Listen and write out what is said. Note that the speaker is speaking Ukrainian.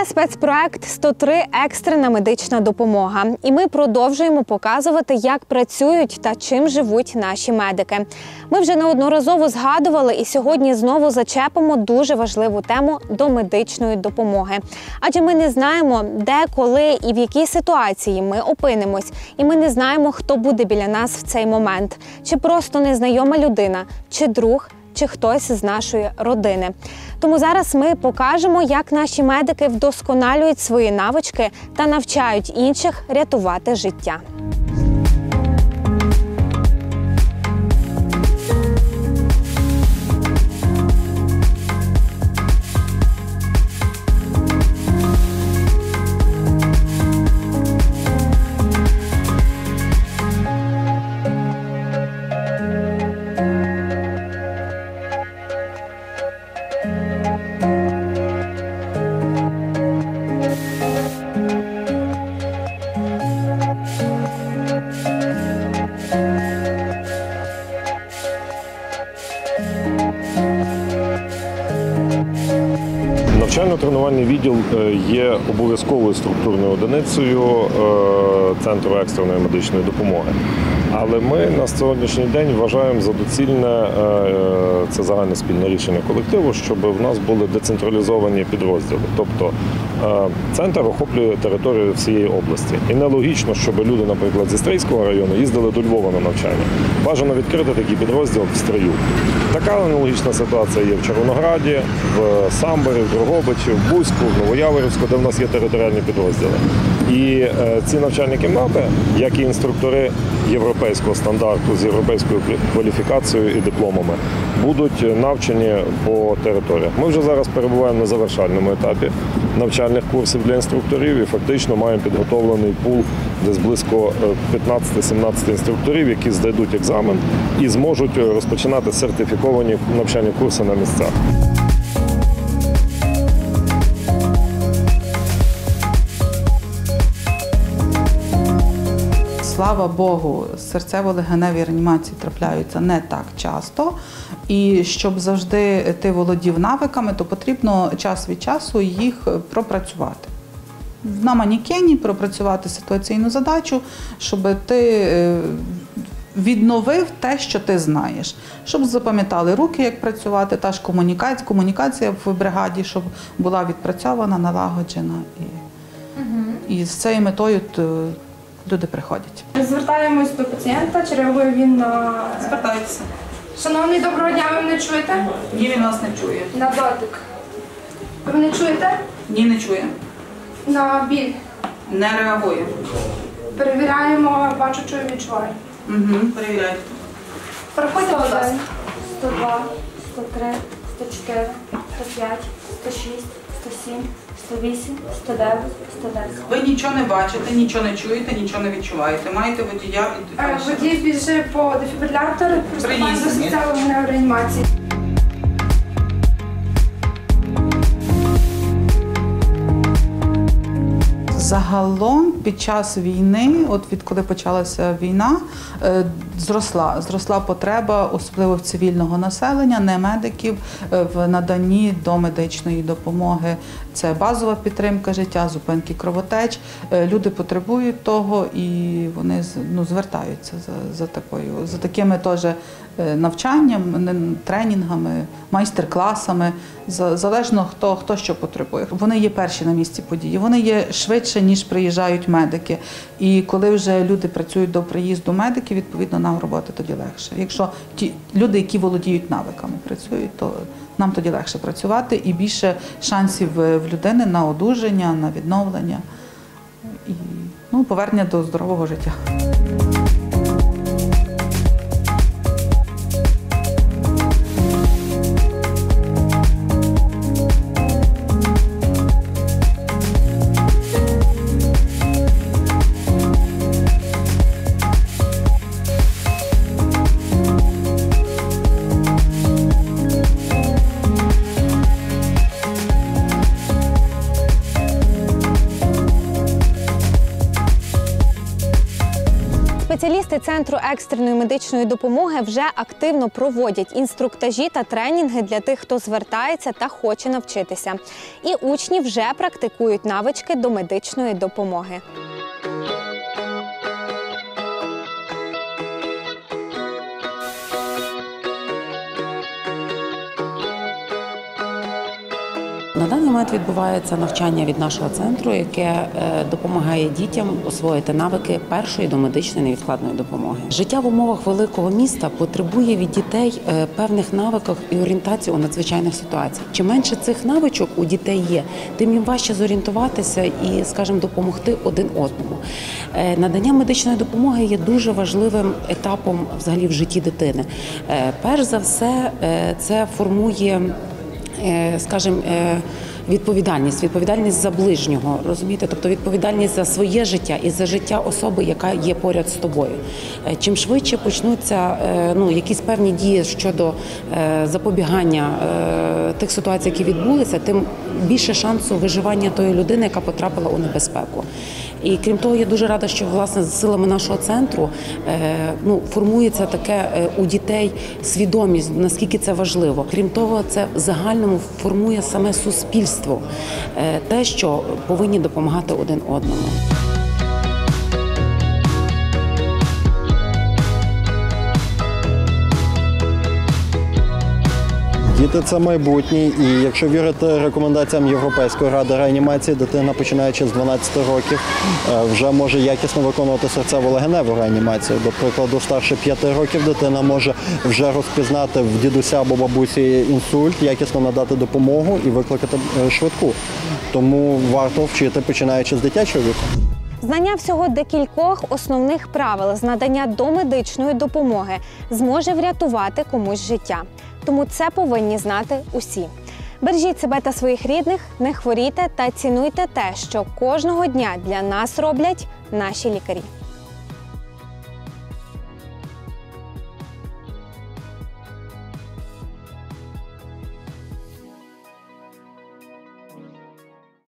Це спецпроект «103. Екстрена медична допомога». І ми продовжуємо показувати, як працюють та чим живуть наші медики. Ми вже неодноразово згадували і сьогодні знову зачепимо дуже важливу тему домедичної допомоги. Адже ми не знаємо, де, коли і в якій ситуації ми опинимось. І ми не знаємо, хто буде біля нас в цей момент. Чи просто незнайома людина, чи друг, чи хтось з нашої родини. Тому зараз ми покажемо, як наші медики вдосконалюють свої навички та навчають інших рятувати життя. Навчально-тренувальний відділ є обов'язковою структурною одиницею Центру екстреної медичної допомоги. Але ми на сьогоднішній день вважаємо за доцільне, це загальне спільне рішення колективу, щоб в нас були децентралізовані підрозділи. Тобто центр охоплює територію всієї області. І нелогічно, щоб люди, наприклад, зі Стрийського району їздили до Львова на навчання. Бажано відкрити такий підрозділ в Стрию. Така аналогічна ситуація є в Червонограді, в Самборі, в Дрогобичі, в Буську, в Новояворівську, де в нас є територіальні підрозділи. І ці навчальні кімнати, як і інструктори європейського стандарту з європейською кваліфікацією і дипломами, будуть навчені по територіях. Ми вже зараз перебуваємо на завершальному етапі навчальних курсів для інструкторів і фактично маємо підготовлений пул десь близько 15-17 інструкторів, які здадуть екзамен і зможуть розпочинати сертифіковані навчальні курси на місцях. Слава Богу, серцево-легеневі реанімації трапляються не так часто. І щоб завжди ти володів навиками, то потрібно час від часу їх пропрацювати. На манікені пропрацювати ситуаційну задачу, щоб ти відновив те, що ти знаєш. Щоб запам'ятали руки, як працювати, та ж комунікація в бригаді, щоб була відпрацьована, налагоджена. І з цією метою люди приходять. Звертаємось до пацієнта, чи реагує він на... Звертайтеся. Шановний, доброго дня, ви мене чуєте? Ні, він нас не чує. На дотик. Ви мене чуєте? Ні, не чує. На біль. Не реагує. Перевіряємо, бачу, чую, відчуваю. Перевіряйте. Переходьте, будь ласка. 102, 103, 104, 105, 106, 107, 108, 109, 110. Ви нічого не бачите, нічого не чуєте, нічого не відчуваєте. Маєте водія і... Водій біжить по дефібрилятор, приступає до серцево-легеневої реанімації. Загалом під час війни, от відколи почалася війна, зросла потреба, особливо в цивільного населення, не медиків, в наданні домедичної допомоги. Це базова підтримка життя, зупинки кровотеч. Люди потребують того і вони звертаються за такими теж навчанням, тренінгами, майстер-класами, залежно хто що потребує. Вони є перші на місці події, вони є швидше, ніж приїжджають медики. І коли вже люди працюють до приїзду медиків, відповідно, нам роботи тоді легше. Якщо ті люди, які володіють навиками, працюють, то нам тоді легше працювати і більше шансів в людини на одужання, на відновлення і повернення до здорового життя. Спеціалісти Центру екстреної медичної допомоги вже активно проводять інструктажі та тренінги для тих, хто звертається та хоче навчитися. І учні вже практикують навички до медичної допомоги. На даний момент відбувається навчання від нашого центру, яке допомагає дітям освоїти навики першої домедичної невідкладної допомоги. Життя в умовах великого міста потребує від дітей певних навиків і орієнтації у надзвичайних ситуаціях. Чим менше цих навичок у дітей є, тим їм важче зорієнтуватися і, скажімо, допомогти один одному. Надання медичної допомоги є дуже важливим етапом взагалі в житті дитини. Перш за все, це формує, скажімо, відповідальність за ближнього, розумієте? Тобто відповідальність за своє життя і за життя особи, яка є поряд з тобою. Чим швидше почнуться якісь певні дії щодо запобігання тих ситуацій, які відбулися, тим більше шансу виживання тої людини, яка потрапила у небезпеку. І крім того, я дуже рада, що власне з силами нашого центру формується таке у дітей свідомість, наскільки це важливо. Крім того, це в загальному формує саме суспільство, те, що повинні допомагати один одному. Діти – це майбутнє, і якщо вірити рекомендаціям Європейської ради реанімації, дитина, починаючи з 12 років, вже може якісно виконувати серцево-легеневу реанімацію. До прикладу, старше 5 років дитина може вже розпізнати в дідуся або бабусі інсульт, якісно надати допомогу і викликати швидку. Тому варто вчити, починаючи з дитячого віку. Знання всього декількох основних правил з надання домедичної допомоги зможе врятувати комусь життя. Тому це повинні знати усі. Бережіть себе та своїх рідних, не хворійте та цінуйте те, що кожного дня для нас роблять наші лікарі.